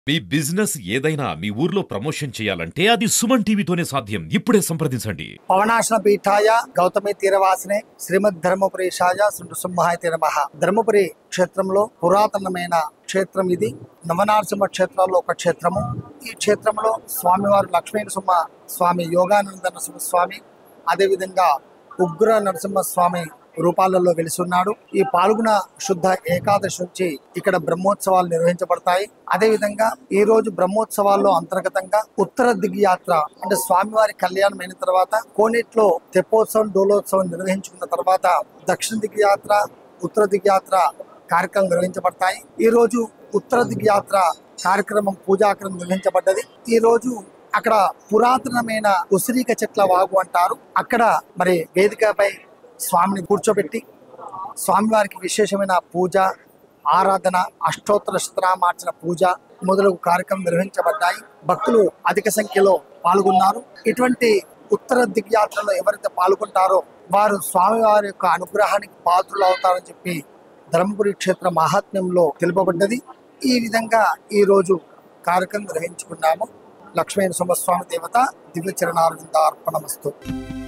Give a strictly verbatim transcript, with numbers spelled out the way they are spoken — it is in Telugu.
మీ బిజినెస్ ఏదైనా మీ ఊర్లో ప్రమోషన్ చేయాలంటే అది సుమన్ టీవీతోనే సాధ్యం. ఇప్పుడే సంప్రదించండి. పవనాశన పీఠాయ గౌతమి తీరవాసినే శ్రీమద్ ధర్మపురీషాయ నృసింహాయ నమః. ధర్మపురి క్షేత్రంలో పురాతనమైన క్షేత్రం ఇది. నవనారసింహ క్షేత్రాల్లో ఒక క్షేత్రము. ఈ క్షేత్రంలో స్వామివారు లక్ష్మీ నరసింహ స్వామి, యోగానంద నరసింహ స్వామి, అదేవిధంగా ఉగ్ర నరసింహ స్వామి రూపాలలో వెలిసున్నాడు. ఈ పాల్గొన శుద్ధ ఏకాదశి నుంచి ఇక్కడ బ్రహ్మోత్సవాలు నిర్వహించబడతాయి. అదే విధంగా ఈ రోజు బ్రహ్మోత్సవాల్లో అంతర్గతంగా ఉత్తర దిగ్యాత్ర అంటే స్వామివారి కళ్యాణం అయిన తర్వాత కోనేట్లో తెప్పోత్సవం, డోలోత్సవం నిర్వహించుకున్న తర్వాత దక్షిణ దిగ్యాత్ర, ఉత్తర దిగ్యాత్ర కార్యక్రమం నిర్వహించబడతాయి. ఈ రోజు ఉత్తర దిగ్యాత్ర కార్యక్రమం పూజాక్రమం నిర్వహించబడ్డది. ఈ రోజు అక్కడ పురాతనమైన ఉసిరిక చెట్ల వాగు అంటారు. అక్కడ మరి వేదికపై స్వామిని కూర్చోబెట్టి స్వామివారికి విశేషమైన పూజ, ఆరాధన, అష్టోత్తర శతనామార్చన పూజ మొదలగు కార్యక్రమం నిర్వహించబడ్డాయి. భక్తులు అధిక సంఖ్యలో పాల్గొన్నారు. ఇటువంటి ఉత్తర దిగ్యాత్రలో ఎవరైతే పాల్గొంటారో వారు స్వామివారి యొక్క అనుగ్రహానికి పాత్రులు అవుతారని చెప్పి ధర్మపురి క్షేత్ర మహాత్మ్యంలో తెలుపబడ్డది. ఈ విధంగా ఈ రోజు కార్యక్రమం నిర్వహించుకున్నాము. లక్ష్మీ నరసింహస్వామి దేవత దివ్య చరణారవింద అర్పణమస్తు.